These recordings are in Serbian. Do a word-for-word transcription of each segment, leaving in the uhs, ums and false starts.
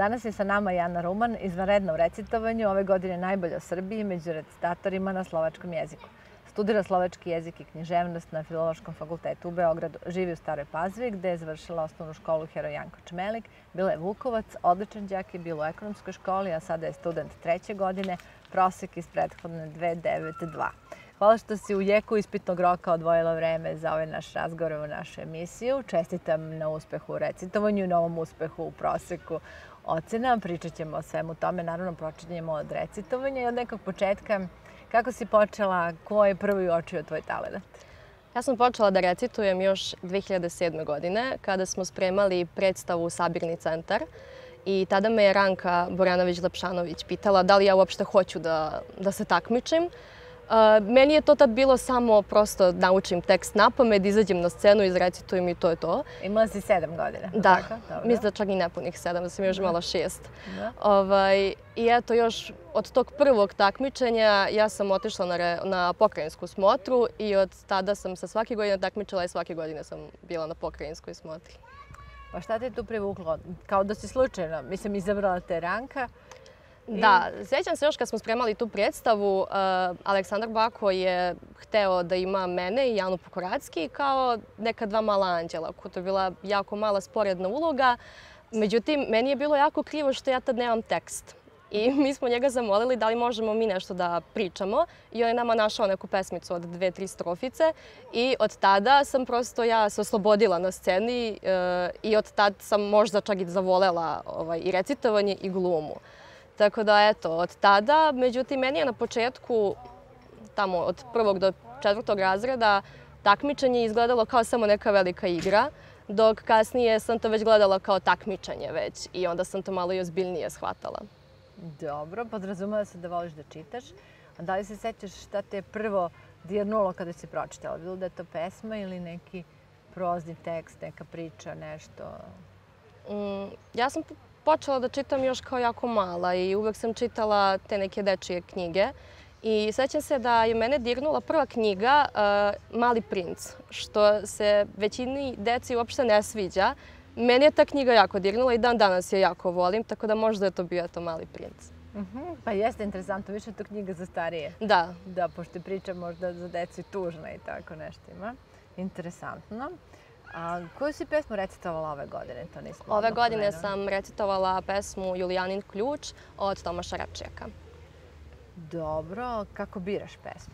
Danas je sa nama Jana Ruman, izvanredna u recitovanju, ove godine najbolja u Srbiji među recitatorima na slovačkom jeziku. Studira slovački jezik i književnost na Filološkom fakultetu u Beogradu. Živi u Staroj Pazovi gde je završila osnovnu školu Heroj Janko Čmelik. Bila je Vukovac, odličan đak je bila u ekonomskoj školi, a sada je student treće godine, prosek iz prethodne dve devet dva. Hvala što si u jeku ispitnog roka odvojila vreme za ovaj naš razgovor u našu emisiju. Čestitam na uspehu u recitovanju i novom uspehu u proseku ocena. Pričat ćemo o svemu tome. Naravno, počinjemo od recitovanja i od nekog početka. Kako si počela? Ko je prvi uočio tvoj talent? Ja sam počela da recitujem još dve hiljade sedme. godine, kada smo spremali predstavu Sabirni centar. I tada me je Ranka Borjanović-Lepšanović pitala da li ja uopšte hoću da, da se takmičim. Uh, meni je to tad bilo samo prosto naučim tekst napamet, izađem na scenu, izrecitujem i to je to. Imala si sedam godina? Da, mislim da čak i nepunih sedam, da sam još imala šest. Ovaj, I eto, još od tog prvog takmičenja ja sam otišla na, re, na pokrajinsku smotru i od tada sam se svake godine takmičila i svake godine sam bila na pokrajinskoj smotri. Pa šta te tu privuklo? Kao da si slučajno, mislim, izabrala te Ranka? Da, sjećam se još kad smo spremali tu predstavu, uh, Aleksandar Bako je hteo da ima mene i Janu Pokoracki kao neka dva mala anđela. To je bila jako mala sporedna uloga. Međutim, meni je bilo jako krivo što ja tad nemam tekst. I mi smo njega zamolili da li možemo mi nešto da pričamo i on je nama našao neku pesmicu od dve, tri strofice i od tada sam prosto ja se oslobodila na sceni uh, i od tad sam možda čak i zavolela ovaj, i recitovanje i glumu. Tako da, eto, od tada, međutim, meni je na početku, tamo od prvog do četvrtog razreda, takmičenje izgledalo kao samo neka velika igra, dok kasnije sam to već gledala kao takmičenje već i onda sam to malo i ozbiljnije shvatala. Dobro, podrazumela se da voliš da čitaš. A da li se sećaš šta te je prvo dirnulo kada si pročitala? Bilo da je to pesma ili neki prozni tekst, neka priča, nešto? Mm, ja sam počela da čitam još kao jako mala i uvek sam čitala te neke dečije knjige. I sećam se da je mene dirnula prva knjiga uh, Mali princ, što se većini deci uopšte ne sviđa. Meni je ta knjiga jako dirnula i dan danas je jako volim, tako da možda je to bio to Mali princ. Uh-huh. Pa jeste interesantno, više je to knjiga za starije. Da. Da, pošto je priča možda za decu i tužna i tako nešto ima. Interesantno. A koju si pesmu recitovala ove godine? To nismo ove godine sam recitovala pesmu Julijanin ključ od Tomaša Račijaka. Dobro. Kako biraš pesme?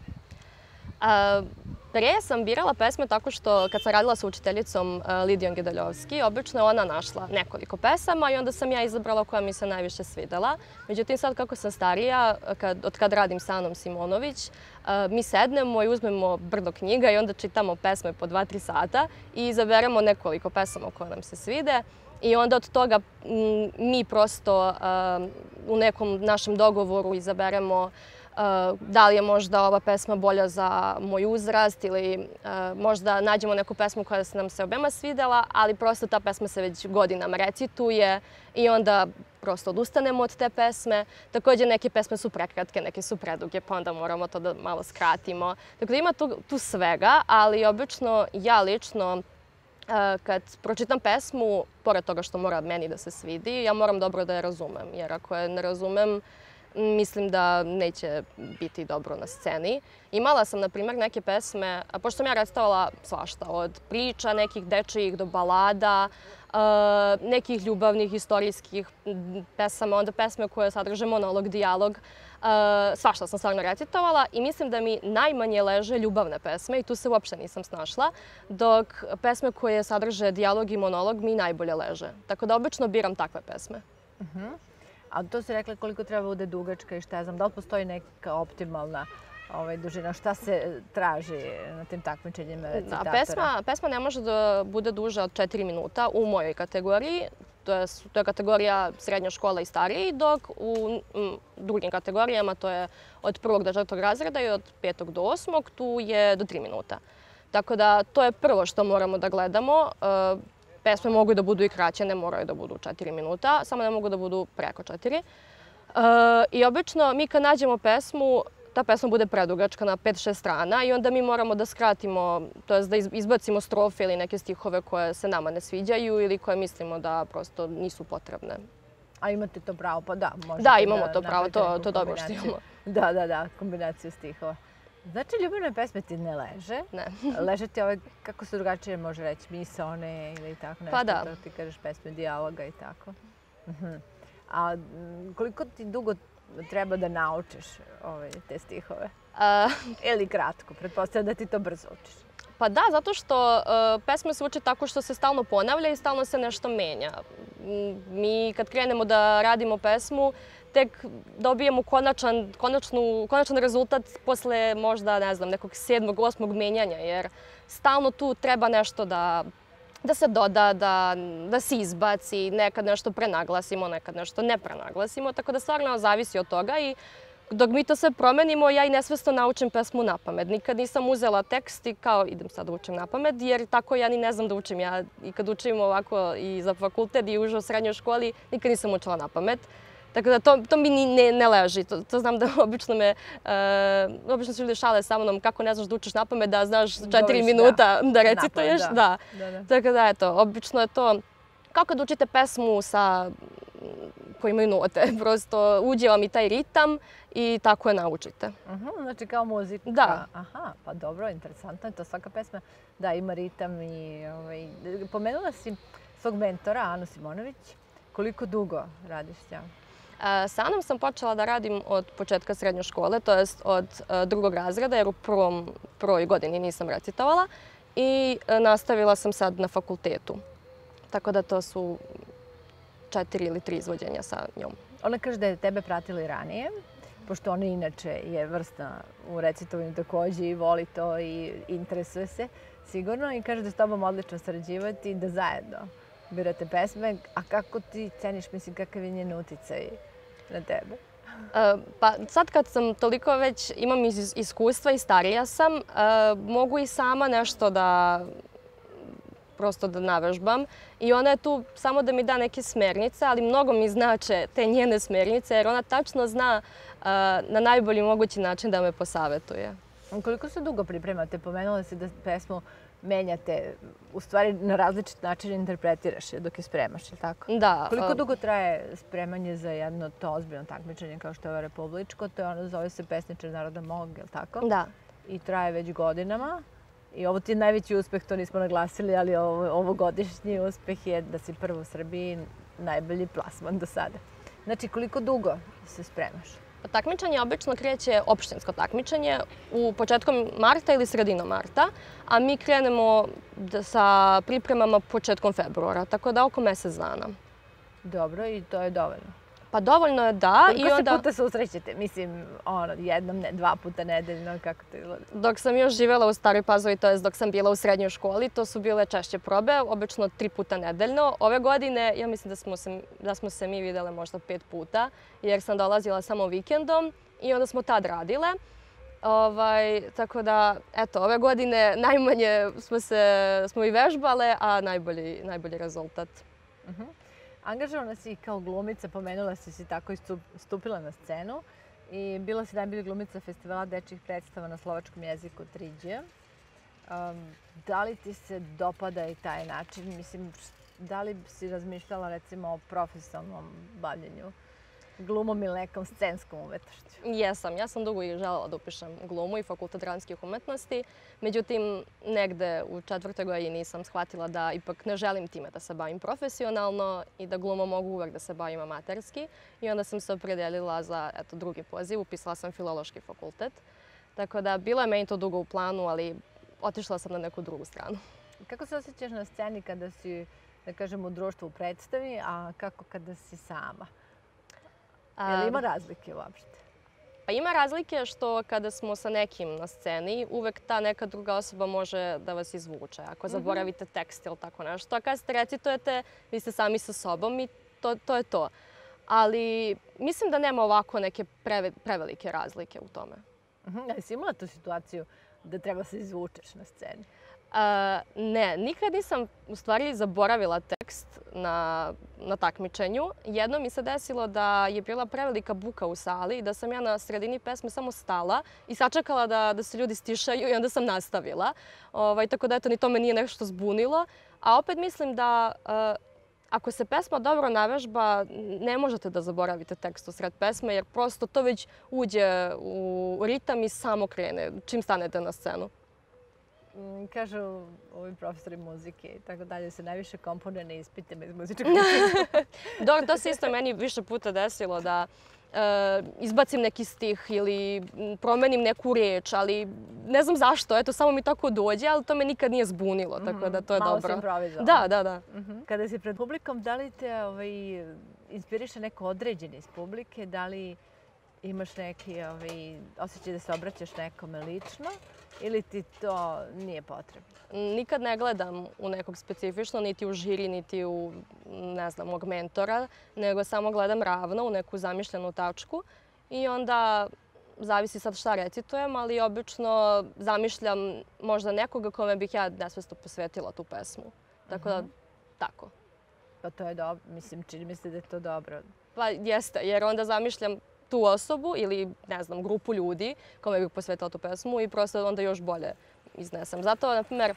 A, pre sam birala pesme tako što kad sam radila sa učiteljicom Lidijom Gedaljovski, obično je ona našla nekoliko pesama i onda sam ja izabrala koja mi se najviše svidela. Međutim, sad kako sam starija, kad, od kad radim sa Anom Simonović, mi sednemo i uzmemo brdo knjiga i onda čitamo pesme po dva, tri sata i izaberemo nekoliko pesama koje nam se svide. I onda od toga mi prosto u nekom našem dogovoru izaberemo da li je možda ova pesma bolja za moj uzrast ili možda nađemo neku pesmu koja se nam se obema svidela, ali prosto ta pesma se već godinama recituje i onda prosto odustanemo od te pesme. Također neke pesme su prekratke, neke su preduge, pa onda moramo to da malo skratimo. Dakle, ima tu, tu svega, ali obično ja lično kad pročitam pesmu, pored toga što mora meni da se svidi, ja moram dobro da je razumem, jer ako je ne razumem, mislim da neće biti dobro na sceni. Imala sam, na primjer, neke pesme, pošto sam ja recitovala svašta, od priča, nekih dečijih do balada, nekih ljubavnih, istorijskih pesama, onda pesme koje sadrže monolog, dijalog. Svašta sam stvarno recitovala i mislim da mi najmanje leže ljubavne pesme i tu se uopšte nisam snašla, dok pesme koje sadrže dijalog i monolog mi najbolje leže. Tako da obično biram takve pesme. Uh-huh. A to si rekla koliko treba bude dugačka i šta ja znam, da li postoji neka optimalna ovaj, dužina, šta se traži na tim takmičenjima recitatora? Pesma, pesma ne može da bude duža od četiri minuta u mojoj kategoriji, to je, to je kategorija srednja škola i stariji, dok u m, drugim kategorijama, to je od prvog do četvrtog razreda i od petog do osmog, tu je do tri minuta. Tako da to je prvo što moramo da gledamo. Pesme mogu da budu i kraće, ne moraju da budu četiri minuta, samo ne mogu da budu preko četiri. E, I obično mi kad nađemo pesmu, ta pesma bude predugačka na pet šest strana i onda mi moramo da skratimo, to jest da izbacimo strofe ili neke stihove koje se nama ne sviđaju ili koje mislimo da prosto nisu potrebne. A imate to pravo, pa da, možete Da, imamo da to pravo, napravite to, neku to dobro što kombinaciju. imamo. Da, da, da, kombinaciju stihova. Znači, ljubavne pesme ti ne leže. Ne. Leže ti ove, kako se drugačije može reći, misaone ili tako nešto. Pa da. To ti kažeš pesme dijaloga i tako. Mhm. A m, koliko ti dugo treba da naučiš ove, te stihove? A, Ili kratko? Pretpostavljam da ti to brzo učiš. Pa da, zato što uh, pesma se uči tako što se stalno ponavlja i stalno se nešto menja. M, Mi kad krenemo da radimo pesmu, tek dobijemo konačan, konačnu, konačan rezultat posle možda, ne znam, nekog sedmog, osmog menjanja, jer stalno tu treba nešto da, da se doda, da, da se izbaci, nekad nešto prenaglasimo, nekad nešto ne prenaglasimo, tako da stvarno zavisi od toga i dok mi to sve promenimo, ja i nesvesno naučim pesmu na pamet. Nikad nisam uzela tekst i kao idem sad da učim na pamet, jer tako ja ni ne znam da učim. Ja i kad učim ovako i za fakultet i uže u srednjoj školi, nikad nisam učila na pamet. Tako da to, to mi ni ne, ne leži. To, to znam da obično me, uh, obično se ljudi šale sa mnom kako ne znaš da učiš na pamet, da znaš četiri minuta da, da recituješ. Da. Da. Da, da. Tako da eto, obično je to kao kad učite pesmu sa koji imaju note. Prosto uđe vam i taj ritam i tako je naučite. Uh-huh, znači kao muzika. Da. Aha, pa dobro, interesantno je to. Svaka pesma da, ima ritam i ovaj, pomenula si svog mentora, Anu Simonović. Koliko dugo radiš s njom? Sa Anom sam počela da radim od početka srednje škole, to jest od drugog razreda, jer u prvom, prvoj godini nisam recitovala i nastavila sam sad na fakultetu. Tako da to su četiri ili tri izvođenja sa njom. Ona kaže da je tebe pratila i ranije, pošto ona inače je vrsna u recitovanju takođe i voli to i interesuje se sigurno i kaže da s tobom odlično sarađivati i da zajedno birate pesme. A kako ti ceniš, mislim, kakav je njen uticaj na tebe? Pa sad kad sam toliko već imam iskustva i starija sam, mogu i sama nešto da prosto da navežbam i ona je tu samo da mi da neke smernice, ali mnogo mi znače te njene smernice jer ona tačno zna na najbolji mogući način da me posavetuje. Koliko se dugo pripremate? Pomenula si da pesmu menjate, u stvari na različit način interpretiraš je dok je spremaš, je li tako? Da. Koliko dugo traje spremanje za jedno to ozbiljno takmičenje kao što je ovo republičko? To je ono, zove se Pesničar naroda mog, je li tako? Da. I traje već godinama. I ovo ti je najveći uspeh, to nismo naglasili, ali ovo, ovogodišnji uspeh je da si prvo u Srbiji najbolji plasman do sada. Znači, koliko dugo se spremaš? Takmičenje obično kreće opštinsko takmičenje u početkom marta ili sredinom marta, a mi krenemo sa pripremama početkom februara, tako da oko mesec dana. Dobro, i to je dovoljno? Pa dovoljno je, da. Koliko i onda... se puta susrećete? Mislim, ono, jednom, ne, dva puta nedeljno, kako to izgleda? Dok sam još živjela u Staroj Pazovi, to jest dok sam bila u srednjoj školi, to su bile češće probe, obično tri puta nedeljno. Ove godine, ja mislim da smo se, da smo se mi videle možda pet puta, jer sam dolazila samo vikendom i onda smo tad radile. Ovaj, tako da, eto, ove godine najmanje smo, se, smo i vežbale, a najbolji, najbolji rezultat. Uh-huh. Angažovana si kao glumica, pomenula si si tako istupila na scenu i bila si najbolja glumica festivala dečjih predstava na slovačkom jeziku tri G. Um, da li ti se dopada i taj način? Mislim, da li si razmišljala recimo o profesionalnom bavljenju glumom ili nekom scenskom umetnošću? Jesam. Ja sam dugo i želela da upišem glumu i fakultet dramskih umetnosti. Međutim, negde u četvrtoj godini sam shvatila da ipak ne želim time da se bavim profesionalno i da glumom mogu uvek da se bavim amaterski. I onda sam se opredelila za eto, drugi poziv. Upisala sam filološki fakultet. Tako da, bilo je meni to dugo u planu, ali otišla sam na neku drugu stranu. Kako se osjećaš na sceni kada si, da kažem, u društvu u predstavi, a kako kada si sama? Je li ima razlike uopšte? Pa ima razlike što kada smo sa nekim na sceni, uvek ta neka druga osoba može da vas izvuče. Ako zaboravite tekst ili tako nešto. A kad ste recitujete, vi ste sami sa sobom i to, to je to. Ali mislim da nema ovako neke preve, prevelike razlike u tome. Uh-huh. Jesi imala tu situaciju da treba se izvučeš na sceni? Uh, ne, nikad nisam u stvari zaboravila tekst na, na takmičenju. Jedno mi se desilo da je bila prevelika buka u sali i da sam ja na sredini pesme samo stala i sačekala da, da se ljudi stišaju i onda sam nastavila. Ovaj, tako da eto, ni to me nije nešto zbunilo. A opet mislim da uh, ako se pesma dobro navežba, ne možete da zaboravite tekst u sred pesme, jer prosto to već uđe u ritam i samo krene čim stanete na scenu. Kažu ovi profesori muzike i tako dalje se najviše komponuje na ispitima iz muzičkog instituta. Dobro, to se isto meni više puta desilo da e, izbacim neki stih ili promenim neku riječ, ali ne znam zašto, eto, samo mi tako dođe, ali to me nikad nije zbunilo, mm-hmm. tako da to je Malo dobro. Malo si improvizovala. Da, da, da. Mm-hmm. Kada si pred publikom, da li te ovaj, inspiriše neko određeni iz publike, da li imaš neki ovaj, osjećaj da se obraćaš nekome lično ili ti to nije potrebno? Nikad ne gledam u nekog specifično, niti u žiri, niti u, ne znam, mog mentora, nego samo gledam ravno u neku zamišljenu tačku i onda zavisi sad šta recitujem, ali obično zamišljam možda nekoga kome bih ja nesvesno posvetila tu pesmu. Tako da, mm-hmm. tako. Pa to je dobro, mislim, čini mi se da je to dobro. Pa jeste, jer onda zamišljam tu osobu ili, ne znam, grupu ljudi kome bih posvetila tu pesmu i prosto onda još bolje iznesem. Zato, na primjer,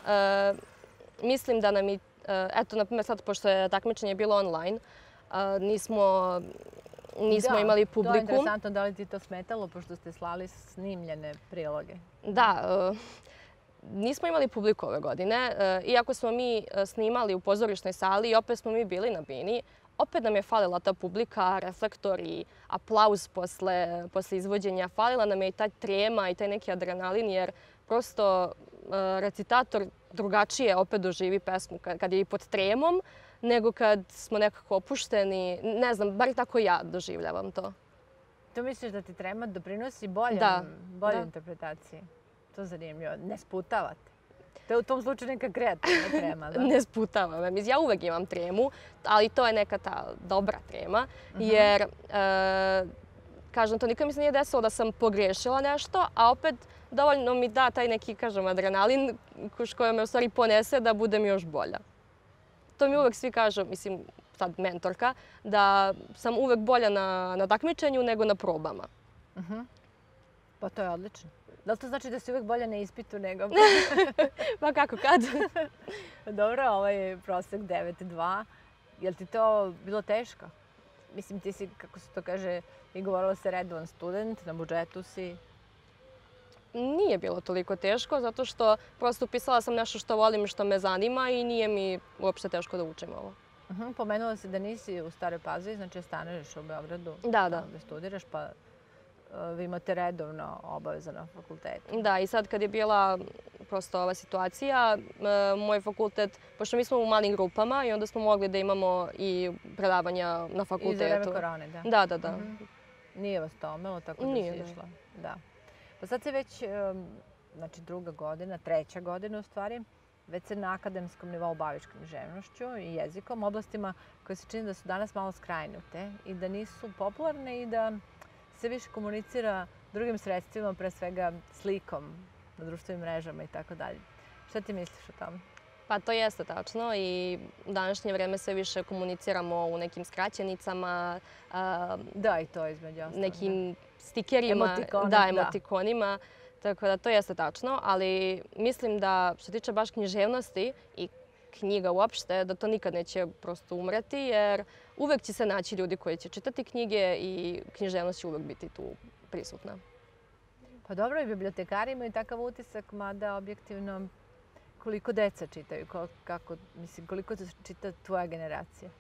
e, mislim da nam i, e, eto, na primjer, sad, pošto je takmičenje bilo online, e, nismo, nismo da, imali publiku. To je interesantno, da li ti to smetalo, pošto ste slali snimljene priloge? Da, e, nismo imali publiku ove godine. E, iako smo mi snimali u pozorišnoj sali i opet smo mi bili na bini, opet nam je falila ta publika, reflektor i aplauz posle, posle izvođenja. Falila nam je i ta trema i taj neki adrenalin, jer prosto uh, recitator drugačije opet doživi pesmu kad, kad je i pod tremom, nego kad smo nekako opušteni. Ne znam, bar tako ja doživljavam to. To misliš da ti trema doprinosi boljem, da. boljoj da. interpretaciji? To je zanimljivo. Ne sputavate. To je u tom slučaju neka kreativna trema, da? Ne sputava me. Ja uvek imam tremu, ali to je neka ta dobra trema, uh-huh. jer, e, kažem, to nikad mi se nije desilo da sam pogrešila nešto, a opet dovoljno mi da taj neki, kažem, adrenalin koji me u stvari ponese da budem još bolja. To mi uvek svi kažu, mislim, sad mentorka, da sam uvek bolja na, na takmičenju nego na probama. Uh-huh. Pa to je odlično. Da li to znači da si uvek bolja na ispitu nego... Pa kako, kad? Dobro, ovaj prosek devet dva. Je li ti to bilo teško? Mislim, ti si, kako se to kaže, i govorila se redovan student, na budžetu si. Nije bilo toliko teško, zato što prosto upisala sam nešto što volim i što me zanima i nije mi uopšte teško da učim ovo. Uh-huh. Pomenula si da nisi u Staroj Pazovi, znači stanuješ u Beogradu. Da, da. Da studiraš, pa vi imate redovno obaveza na fakultetu. Da, i sad kad je bila prosto ova situacija, moj fakultet, pošto mi smo u malim grupama i onda smo mogli da imamo i predavanja na fakultetu. I za vreme korone, da? Da, da, da. Mm-hmm. Nije vas to omelo, tako da Nije, si išla? Da. Pa sad se već, znači druga godina, treća godina u stvari, već se na akademskom nivou baviš književnošću i jezikom, oblastima koje se čini da su danas malo skrajnute i da nisu popularne i da se više komunicira drugim sredstvima, pre svega slikom na društvenim mrežama i tako dalje. Šta ti misliš o tome? Pa to jeste tačno i u današnje vreme sve više komuniciramo u nekim skraćenicama. A, da, i to između ostalog. Nekim stikerima, Emotikon, da, emotikonima. Da. Tako da to jeste tačno, ali mislim da što tiče baš književnosti i knjiga uopšte, da to nikad neće prosto umreti, jer uvek će se naći ljudi koji će čitati knjige i književnost će uvek biti tu prisutna. Pa dobro, i bibliotekari imaju takav utisak, mada objektivno koliko deca čitaju, kako, mislim, koliko čita tvoja generacija?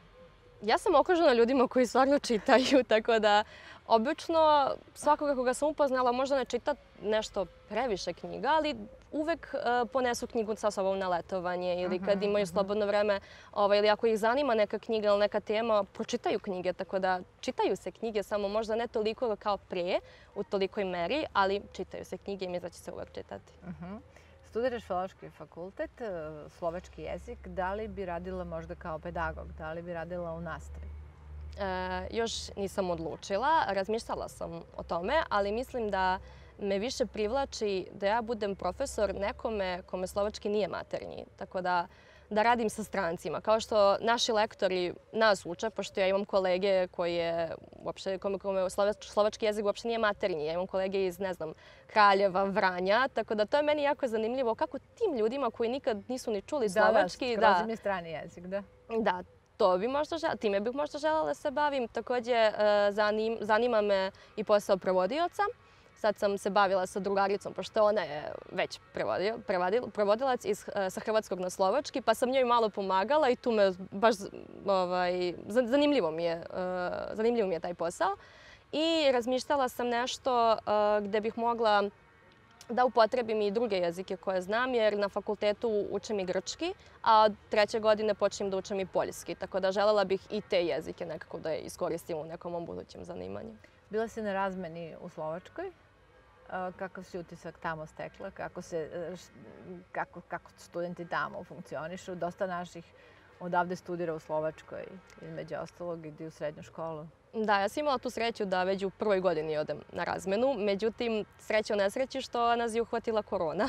Ja sam okružena ljudima koji stvarno čitaju, tako da obično svakoga koga sam upoznala možda ne čita nešto previše knjiga, ali uvek uh, ponesu knjigu sa sobom na letovanje ili kad uh-huh, imaju slobodno vreme ovaj, ili ako ih zanima neka knjiga ili neka tema, pročitaju knjige, tako da čitaju se knjige, samo možda ne toliko kao prije, u tolikoj meri, ali čitaju se knjige i mislim da će se uvek čitati. Uh-huh. Studiraš Filološki fakultet, slovački jezik, da li bi radila možda kao pedagog, da li bi radila u nastavi? E, još nisam odlučila, razmišljala sam o tome, ali mislim da me više privlači da ja budem profesor nekome kome slovački nije maternji. Tako da, da radim sa strancima. Kao što naši lektori nas uče, pošto ja imam kolege koji je, uopšte, kome, kome slovački jezik uopšte nije maternji. Ja imam kolege iz, ne znam, Kraljeva, Vranja. Tako da to je meni jako zanimljivo kako tim ljudima koji nikad nisu ni čuli slovački... Da, da, skroz im je strani jezik, da. Da, to bi možda žela, time bih možda želela da se bavim. Takođe, zanim, zanima me i posao prevodioca. Sad sam se bavila sa drugaricom, pošto ona je već prevodio, prevodil, prevodilac iz, sa hrvatskog na slovački, pa sam njoj malo pomagala i tu me baš ovaj, zanimljivo, mi je, zanimljivo mi je taj posao. I razmišljala sam nešto gde bih mogla da upotrebim i druge jezike koje znam, jer na fakultetu učim i grčki, a od treće godine počnem da učim i poljski, tako da želela bih i te jezike nekako da iskoristim u nekom mom budućem zanimanju. Bila si na razmeni u Slovačkoj. Kakav si utisak tamo stekla? Kako, se, kako, kako studenti tamo funkcionišu? Dosta naših odavde studira u Slovačkoj, između ostalog ide u srednju školu. Da, ja sam imala tu sreću da već u prvoj godini odem na razmenu. Međutim, sreća u nesreći što nas je uhvatila korona.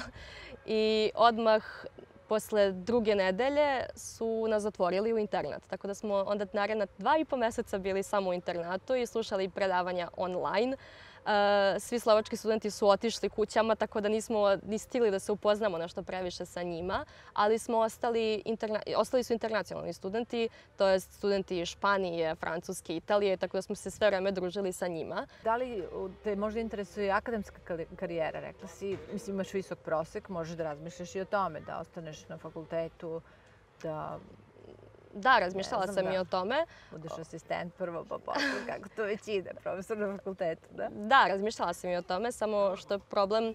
I odmah posle druge nedelje su nas zatvorili u internat. Tako da smo onda naredna dva i po meseca bili samo u internatu i slušali predavanja online. Svi slovački studenti su otišli kućama, tako da nismo ni stigli da se upoznamo nešto previše sa njima, ali smo ostali, interna... ostali su internacionalni studenti, to je studenti iz Španije, Francuske, Italije, tako da smo se sve vreme družili sa njima. Da li te možda interesuje akademska karijera? Rekla si, mislim, imaš visok prosek, možeš da razmišljaš i o tome, da ostaneš na fakultetu, da... Da, razmišljala sam i o tome. Budeš asistent prvo, pa posle, kako to već ide, profesor na fakultetu, da? Da, razmišljala sam i o tome, samo što je problem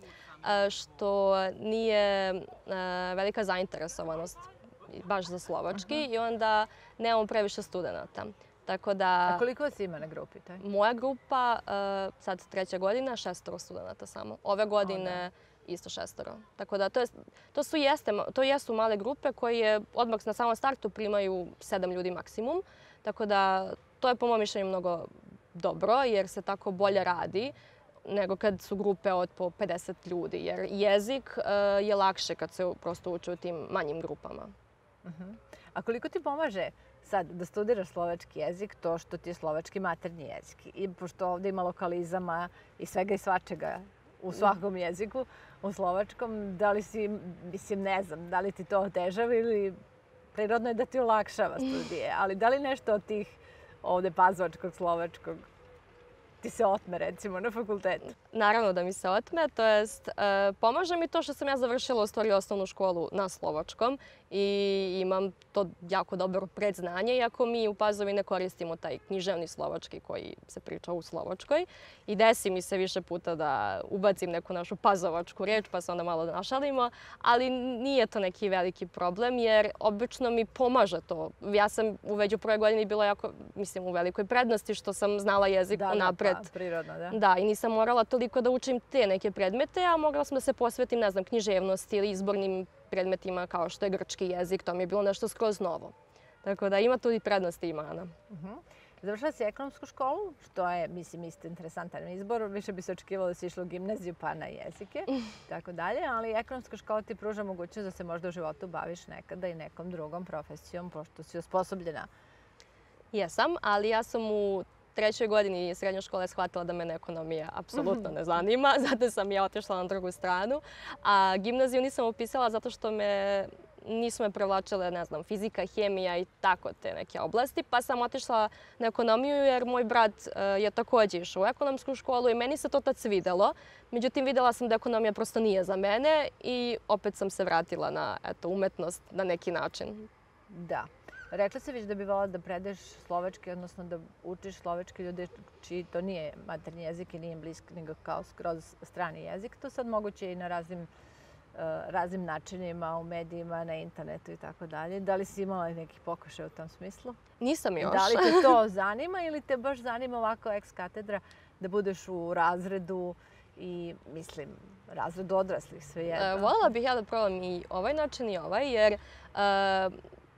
što nije velika zainteresovanost baš za slovački i onda nemamo previše studenta. Tako da... A koliko vas ima na grupi? Taj? Moja grupa, sad treća godina, šestoro studenta samo. Ove godine isto šestoro. Tako da to, je, to, su jeste, to jesu male grupe koje odmah na samom startu primaju sedam ljudi maksimum. Tako da to je po mom mišljenju mnogo dobro jer se tako bolje radi nego kad su grupe od po pedeset ljudi. Jer jezik uh, je lakše kad se prosto uče u tim manjim grupama. Uh-huh. A koliko ti pomaže sad da studiraš slovački jezik, to što ti je slovački maternji jezik? I pošto ovdje ima lokalizama i svega i svačega u svakom jeziku, u slovačkom, da li si, mislim, ne znam, da li ti to otežava ili prirodno je da ti olakšava studije, ali da li nešto od tih ovdje pazovačkog, slovačkog ti se otme, recimo, na fakultetu? Naravno da mi se otme, to jest pomaže mi to što sam ja završila u stvari osnovnu školu na slovačkom i imam to jako dobro predznanje, iako mi u Pazovi ne koristimo taj književni slovački koji se priča u Slovačkoj. I desi mi se više puta da ubacim neku našu pazovačku riječ pa se onda malo našalimo, ali nije to neki veliki problem jer obično mi pomaže to. Ja sam u već u prvoj godini bila jako, mislim, u velikoj prednosti što sam znala jezik unapred. Da, prirodno, da. Da, i nisam morala toliko da učim te neke predmete, a mogla sam da se posvetim, ne znam, književnosti ili izbornim predmetima kao što je grčki jezik, to mi je bilo nešto skroz novo. Tako da ima tu i prednosti i mana. Uh-huh. Završila si ekonomsku školu, što je, mislim, isto interesantan izbor. Više bi se očekivalo da si išla u gimnaziju pa na jezike, tako dalje, ali ekonomska škola ti pruža mogućnost da se možda u životu baviš nekada i nekom drugom profesijom, pošto si osposobljena. Jesam, ali ja sam u trećoj godini srednje škole shvatila da mene ekonomija apsolutno ne zanima, zato sam ja otišla na drugu stranu. A gimnaziju nisam upisala zato što me nisu me privlačile, ne znam, fizika, hemija i tako te neke oblasti, pa sam otišla na ekonomiju jer moj brat je također išao u ekonomsku školu i meni se to tad svidelo. Međutim, videla sam da ekonomija prosto nije za mene i opet sam se vratila na eto, umetnost na neki način. Da. Rekla si već da bi volila da predeš slovački, odnosno da učiš slovački ljude čiji to nije maternji jezik i nije blisk, nego kao skroz strani jezik. To sad moguće i na raznim, uh, raznim načinima, u medijima, na internetu i tako dalje. Da li si imala nekih pokušaja u tom smislu? Nisam još. Da li te to zanima ili te baš zanima ovako ex katedra da budeš u razredu i, mislim, razredu odraslih svejedno? Uh, voljela bih ja da probam i ovaj način i ovaj, jer uh,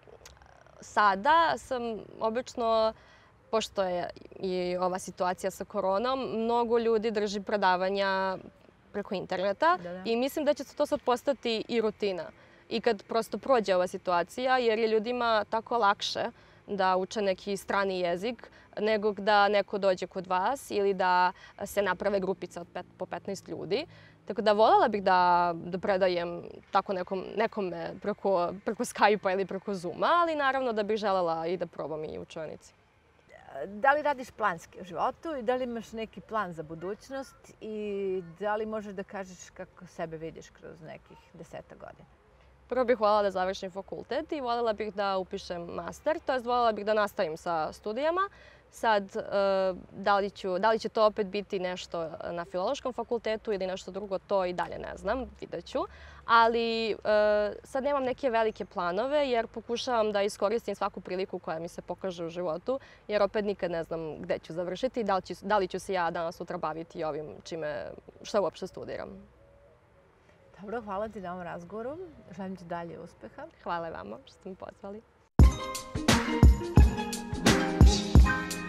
sada sam obično, pošto je i ova situacija sa koronom, mnogo ljudi drži predavanja preko interneta da, da. I mislim da će to sad postati i rutina. I kad prosto prođe ova situacija, jer je ljudima tako lakše da uče neki strani jezik, nego da neko dođe kod vas ili da se naprave grupice od pet, po petnaest ljudi. Tako da voljela bih da, da predajem tako nekom, nekome preko, preko Skype-a ili preko Zooma, ali naravno da bih želela i da probam i u učionici. Da li radiš planski u životu i da li imaš neki plan za budućnost i da li možeš da kažeš kako sebe vidiš kroz nekih deseta godina? Prvo bih voljela da završim fakultet i voljela bih da upišem master, to jest voljela bih da nastavim sa studijama. Sad, da li, ću, da li će to opet biti nešto na Filološkom fakultetu ili nešto drugo, to i dalje ne znam, vidjet ću. Ali sad nemam neke velike planove jer pokušavam da iskoristim svaku priliku koja mi se pokaže u životu, jer opet nikad ne znam gde ću završiti, da li ću, da li ću se ja danas sutra baviti ovim čime, što uopšte studiram. Dobro, hvala ti na ovom razgovoru. Želim ti dalje uspeha. Hvala vama što ste mi pozvali.